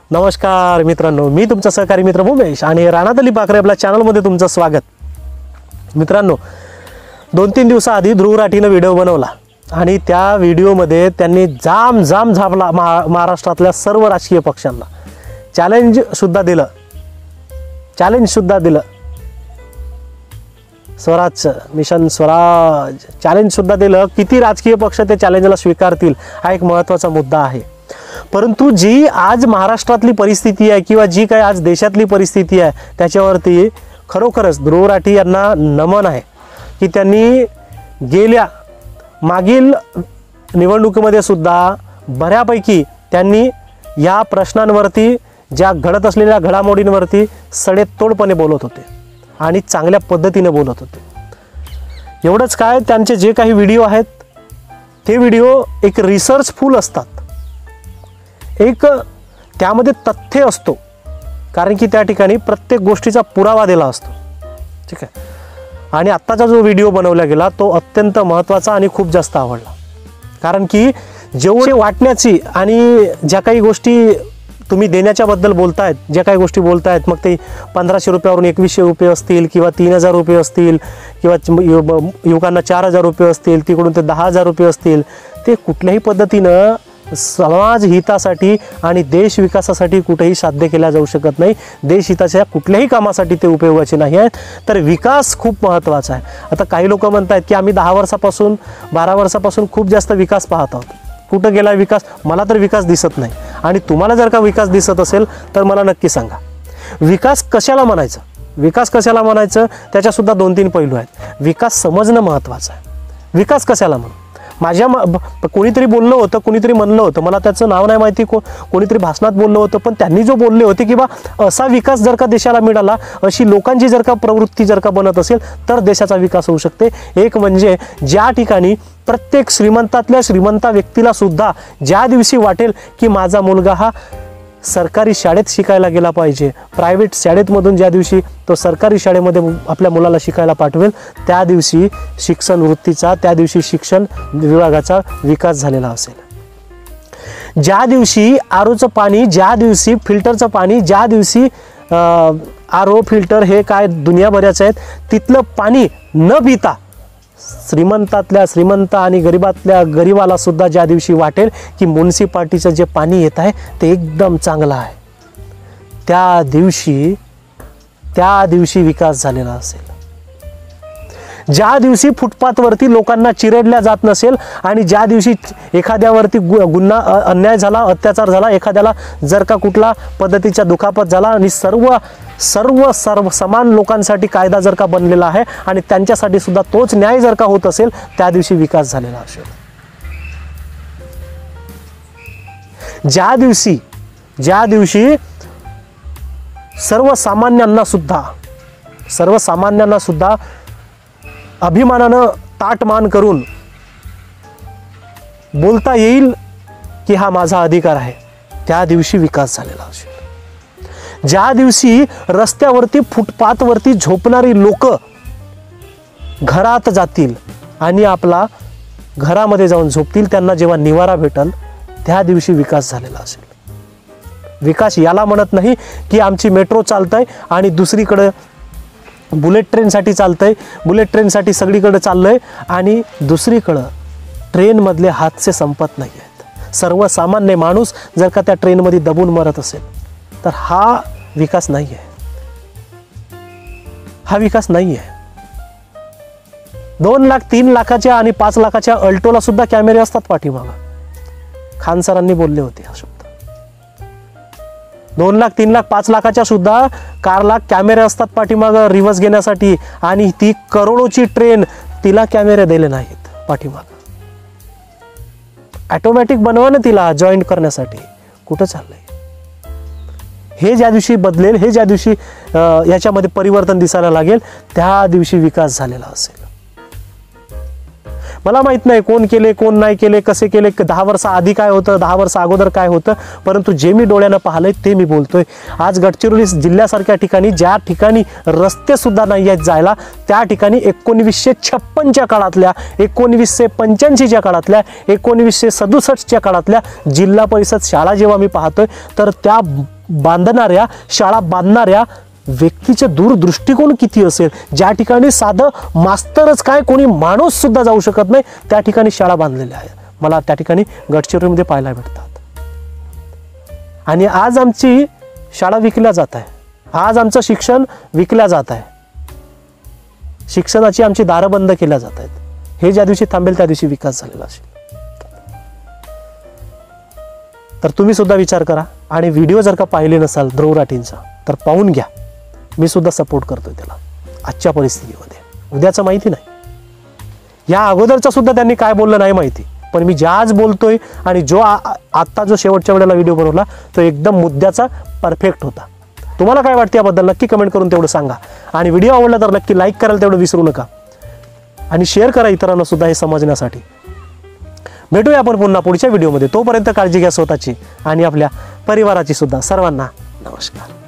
नमस्कार मित्रांनो, मी तुमचा सहकारी मित्र भूमेश आणि राणादली पाखरे आपल्या चॅनलमध्ये तुमचं स्वागत. मित्रांनो, 2-3 दिवसाआधी ध्रुव राठीने व्हिडिओ बनवला आणि त्या व्हिडिओमध्ये त्यांनी जाम झापला महाराष्ट्रातल्या सर्व राजकीय पक्षांना. चॅलेंज सुद्धा दिलं. स्वराज मिशन स्वराज चॅलेंज सुद्धा दिलं. किती राजकीय पक्ष ते चॅलेंजला स्वीकारतील हा एक महत्त्वाचा मुद्दा आहे. परंतु जी आज महाराष्ट्रातली परिस्थिती आहे किंवा जी काही आज देशातली परिस्थिती आहे त्याच्यावरती खरोखरच ध्रुव राठी यांना नमन आहे की त्यांनी मागील निवडणुकीमध्ये सुद्धा बऱ्यापैकी त्यांनी या प्रश्नांवरती, ज्या घडत असलेल्या घडामोडींवरती सडेतोडपणे बोलत होते आणि चांगल्या पद्धतीने बोलत होते. एवढंच काय, त्यांचे जे काही व्हिडिओ आहेत ते व्हिडिओ एक रिसर्चफुल असतात. एक त्यामध्ये तथ्य असतो, कारण की त्या ठिकाणी प्रत्येक गोष्टीचा पुरावा दिला असतो. ठीक आहे. आणि आत्ताचा जो व्हिडिओ बनवला गेला तो अत्यंत महत्त्वाचा आणि खूप जास्त आवडला. कारण की जेवढे वाटण्याची आणि ज्या काही गोष्टी तुम्ही देण्याच्याबद्दल बोलतायत, ज्या काही गोष्टी बोलतायत, मग ते 1500 रुपयावरून 2100 रुपये असतील किंवा 3000 रुपये असतील किंवा युवकांना 4000 रुपये असतील, तिकडून ते 10,000 रुपये असतील, ते कुठल्याही पद्धतीनं समाज हितासाठी आणि देश विकासासाठी कुठेही साध्य केला जाऊ शकत नाही. देश हिताच्या कुठल्याही कामासाठी ते उपयोगाचे नाही आहेत. तर विकास खूप महत्त्वाचा आहे. आता काही लोक म्हणतात की आम्ही 10 वर्षापासून 12 वर्षापासून खूप जास्त विकास पाहत आहोत. कुठं गेला विकास? मला तर विकास दिसत नाही. आणि तुम्हाला जर का विकास दिसत असेल तर मला नक्की सांगा. विकास कशाला म्हणायचं त्याच्यासुद्धा 2-3 पैलू आहेत. विकास समजणं महत्त्वाचं आहे. विकास कशाला म्हणू? कोणीतरी बोललं होतं, कोणीतरी म्हणलं होतं, मला त्याचं नाव नाही माहिती, कोणीतरी भाषणात बोललं होतं, पण त्यांनी जो बोलले होते की बा असा विकास जर का देशाला मिळाला, अशी लोकांची जर का प्रवृत्ती जर का बनत असेल तर देशाचा विकास होऊ शकते. एक म्हणजे ज्या ठिकाणी प्रत्येक श्रीमंतातल्या श्रीमंत व्यक्तीला सुद्धा ज्या दिवशी वाटेल की माझा मुलगा हा सरकारी शाळेत शिकायला गेला पाहिजे, प्रायव्हेट शाळेतमधून ज्या दिवशी तो सरकारी शाळेमध्ये आपल्या मुलाला शिकायला पाठवेल, त्या दिवशी शिक्षण वृत्तीचा, त्या दिवशी शिक्षण विभागाचा विकास झालेला असेल. ज्या दिवशी आरोचं पाणी, ज्या दिवशी फिल्टरचं पाणी, ज्या दिवशी आरो फिल्टर हे काय दुनियाभराचे आहेत, तिथलं पाणी न पिता श्रीमंतातल्या श्रीमंत आणि गरीबातल्या गरीबाला सुद्धा ज्या दिवशी वाटेल की म्युनिसिपाल्टीचं जे पाणी येत आहे ते एकदम चांगलं आहे, त्या दिवशी विकास झालेला असेल. ज्या दिवशी फुटपाथवरती लोकांना चिरडल्या जात नसेल आणि ज्या दिवशी एखाद्यावरती गुन्हा, अन्याय झाला, अत्याचार झाला, एखाद्याला जर का कुठला पद्धतीचा दुखापत झाला आणि सर्व समान लोकांसाठी कायदा जर का बनलेला आहे आणि त्यांच्यासाठी सुद्धा तोच न्याय जर का होत असेल, त्या दिवशी विकास झालेला असेल. ज्या दिवशी सर्वसामान्यांना सुद्धा अभिमानानं ताटमान करून बोलता येईल की हा माझा अधिकार आहे, त्या दिवशी विकास झालेला असेल. ज्या दिवशी रस्त्यावरती फुटपाथवरती झोपणारी लोक घरात जातील आणि आपला घरामध्ये जाऊन झोपतील, त्यांना जेव्हा निवारा भेटल, त्या दिवशी विकास झालेला असेल. विकास याला म्हणत नाही की आमची मेट्रो चालतंय आणि दुसरीकडे बुलेट ट्रेनसाठी चालतंय, बुलेट ट्रेनसाठी सगळीकडे चाललंय आणि दुसरीकडं ट्रेनमधले हादसे संपत नाही आहेत. सर्वसामान्य माणूस जर का त्या ट्रेनमध्ये दबून मरत असेल तर हा विकास नाही आहे. 2 लाख 3 लाखाच्या आणि 5 लाखाच्या अल्टोला सुद्धा कॅमेरे असतात पाठीमागं. खान सरांनी बोलले होते हा शब्द. 2 लाख 3 लाख 5 लाखाच्या सुद्धा कारला कॅमेरे असतात पाठीमागं रिव्हर्स घेण्यासाठी, आणि ती करोडोची ट्रेन, तिला कॅमेरे दिले नाहीत पाठीमागं. ऑटोमॅटिक बनवा ना तिला जॉईंट करण्यासाठी. कुठं चाललंय हे? ज्या दिवशी बदलेल, हे ज्या दिवशी याच्यामध्ये परिवर्तन दिसायला लागेल, त्या दिवशी विकास झालेला असेल. मला माहित नाही कोण केले, कोण नाही केले, कसे केले, 10 वर्ष आधी काय होतं, 10 वर्ष अगोदर काय होतं, परंतु जे मी डोळ्यानं पाहिलंय ते मी बोलतोय. आज गडचिरोली जिल्ह्यासारख्या ठिकाणी ज्या ठिकाणी रस्ते सुद्धा नाही आहेत जायला, त्या ठिकाणी 1956च्या काळातल्या, 1985च्या काळातल्या, 1967च्या काळातल्या जिल्हा परिषद शाळा जेव्हा मी पाहतोय तर त्या बांधणाऱ्या, शाळा बांधणाऱ्या व्यक्तीचे दूरदृष्टिकोन किती असेल. ज्या ठिकाणी साधं मास्तरच काय, कोणी माणूस सुद्धा जाऊ शकत नाही, त्या ठिकाणी शाळा बांधलेल्या आहेत. मला त्या ठिकाणी गडचिरोलीमध्ये पाहायला भेटतात. आणि आज आमची शाळा विकल्या जात आहे, आज आमचं शिक्षण विकल्या जात आहे, शिक्षणाची आमची दारं बंद केल्या जात आहेत. हे ज्या दिवशी थांबेल त्या दिवशी विकास झालेला असेल. तर तुम्ही सुद्धा विचार करा. आणि व्हिडिओ जर का पाहिले नसाल ध्रुव राठींचा तर पाहून घ्या. मी सुद्धा सपोर्ट करतोय त्याला आजच्या परिस्थितीमध्ये. उद्याचं माहिती नाही, या अगोदरचा सुद्धा त्यांनी काय बोललं नाही माहिती, पण मी ज्या आज बोलतोय आणि जो आत्ता जो शेवटच्या वेळेला व्हिडिओ बनवला तो एकदम मुद्द्याचा परफेक्ट होता. तुम्हाला काय वाटतं याबद्दल नक्की कमेंट करून तेवढं सांगा. आणि व्हिडिओ आवडला तर नक्की लाईक करायला तेवढं विसरू नका आणि शेअर करा इतरांना सुद्धा हे समजण्यासाठी. भेटूया आपण पुन्हा पुढच्या व्हिडिओमध्ये. तोपर्यंत काळजी घ्या स्वतःची आणि आपल्या परिवाराची सुद्धा. सर्वांना नमस्कार.